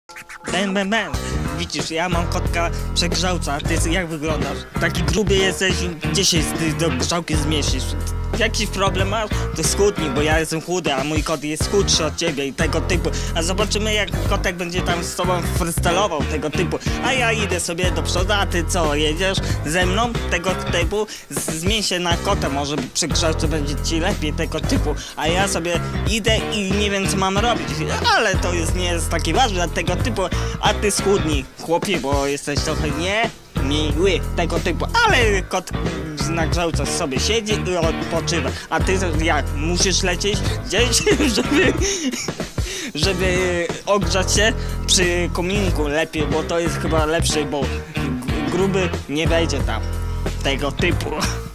Ben. Widzisz, ja mam kotka przegrzałca, a ty jak wyglądasz? Taki gruby jesteś, gdzie się do grzałki zmieścisz? Jakiś problem masz? To schudnij, bo ja jestem chudy, a mój kot jest chudszy od ciebie i tego typu. A zobaczymy, jak kotek będzie tam z tobą freestylował, tego typu. A ja idę sobie do przodu, a ty co, jedziesz ze mną, tego typu? Zmień się na kota, może przy grzałce będzie ci lepiej, tego typu. A ja sobie idę i nie wiem, co mam robić. Ale to nie jest takie ważne, tego typu. A ty schudnij, chłopie, bo jesteś trochę miły, tego typu. Ale kot na grzałce sobie siedzi i odpoczywa. A ty jak? Musisz lecieć gdzieś, żeby ogrzać się przy kominku lepiej, bo to jest chyba lepsze, bo gruby nie wejdzie tam. Tego typu.